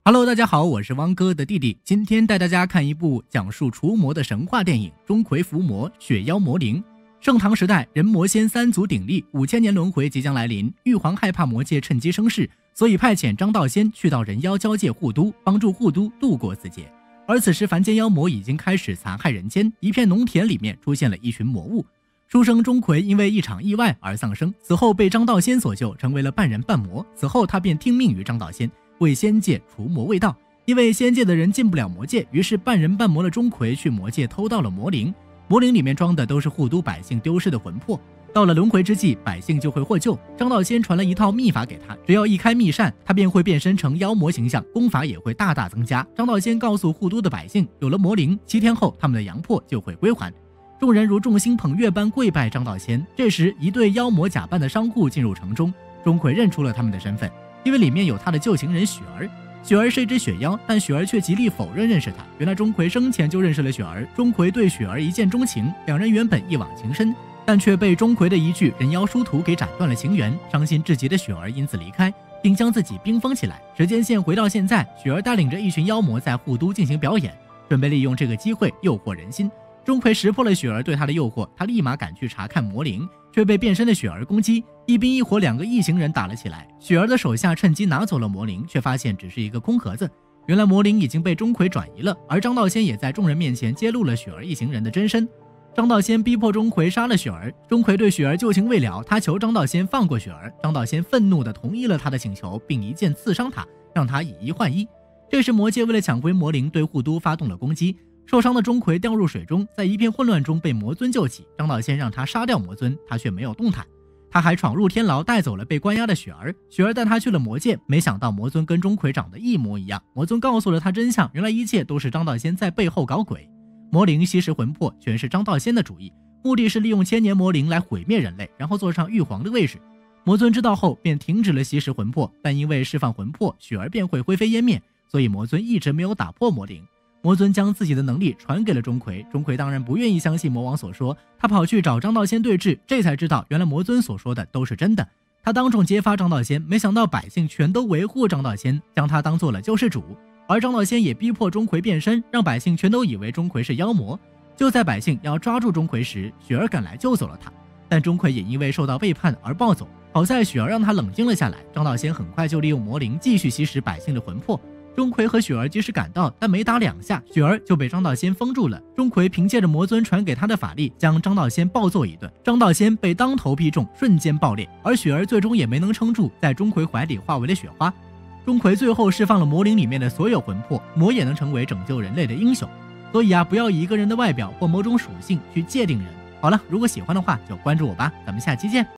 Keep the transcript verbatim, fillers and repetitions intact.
Hello， 大家好，我是汪哥的弟弟，今天带大家看一部讲述除魔的神话电影《钟馗伏魔：雪妖魔灵》。盛唐时代，人魔仙三足鼎立，五千年轮回即将来临。玉皇害怕魔界趁机生事，所以派遣张道仙去到人妖交界护都，帮助护都度过此劫。而此时凡间妖魔已经开始残害人间，一片农田里面出现了一群魔物。书生钟馗因为一场意外而丧生，此后被张道仙所救，成为了半人半魔。此后他便听命于张道仙，为仙界除魔卫道。因为仙界的人进不了魔界，于是半人半魔的钟馗去魔界偷到了魔灵。魔灵里面装的都是护都百姓丢失的魂魄，到了轮回之际，百姓就会获救。张道仙传了一套秘法给他，只要一开秘扇，他便会变身成妖魔形象，功法也会大大增加。张道仙告诉护都的百姓，有了魔灵，七天后他们的阳魄就会归还。众人如众星捧月般跪拜张道仙。这时，一对妖魔假扮的商户进入城中，钟馗认出了他们的身份，因为里面有他的旧情人雪儿。雪儿是一只雪妖，但雪儿却极力否认认识他。原来钟馗生前就认识了雪儿，钟馗对雪儿一见钟情，两人原本一往情深，但却被钟馗的一句人妖殊途给斩断了情缘。伤心至极的雪儿因此离开，并将自己冰封起来。时间线回到现在，雪儿带领着一群妖魔在护都进行表演，准备利用这个机会诱惑人心。钟馗识破了雪儿对他的诱惑，他立马赶去查看魔灵，却被变身的雪儿攻击，一冰一火两个异形人打了起来。雪儿的手下趁机拿走了魔灵，却发现只是一个空盒子。原来魔灵已经被钟馗转移了，而张道仙也在众人面前揭露了雪儿一行人的真身。张道仙逼迫钟馗杀了雪儿，钟馗对雪儿旧情未了，他求张道仙放过雪儿。张道仙愤怒地同意了他的请求，并一剑刺伤他，让他以一换一。这时魔界为了抢回魔灵，对护都发动了攻击。受伤的钟馗掉入水中，在一片混乱中被魔尊救起。张道仙让他杀掉魔尊，他却没有动弹。他还闯入天牢，带走了被关押的雪儿。雪儿带他去了魔界，没想到魔尊跟钟馗长得一模一样。魔尊告诉了他真相，原来一切都是张道仙在背后搞鬼。魔灵吸食魂魄全是张道仙的主意，目的是利用千年魔灵来毁灭人类，然后坐上玉皇的位置。魔尊知道后便停止了吸食魂魄，但因为释放魂魄，雪儿便会灰飞烟灭，所以魔尊一直没有打破魔灵。魔尊将自己的能力传给了钟馗，钟馗当然不愿意相信魔王所说，他跑去找张道仙对峙，这才知道原来魔尊所说的都是真的。他当众揭发张道仙，没想到百姓全都维护张道仙，将他当做了救世主。而张道仙也逼迫钟馗变身，让百姓全都以为钟馗是妖魔。就在百姓要抓住钟馗时，雪儿赶来救走了他，但钟馗也因为受到背叛而暴走。好在雪儿让他冷静了下来，张道仙很快就利用魔灵继续吸食百姓的魂魄。钟馗和雪儿及时赶到，但没打两下，雪儿就被张道仙封住了。钟馗凭借着魔尊传给他的法力，将张道仙暴揍一顿。张道仙被当头劈中，瞬间爆裂，而雪儿最终也没能撑住，在钟馗怀里化为了雪花。钟馗最后释放了魔灵里面的所有魂魄，魔也能成为拯救人类的英雄。所以啊，不要以一个人的外表或某种属性去界定人。好了，如果喜欢的话就关注我吧，咱们下期见。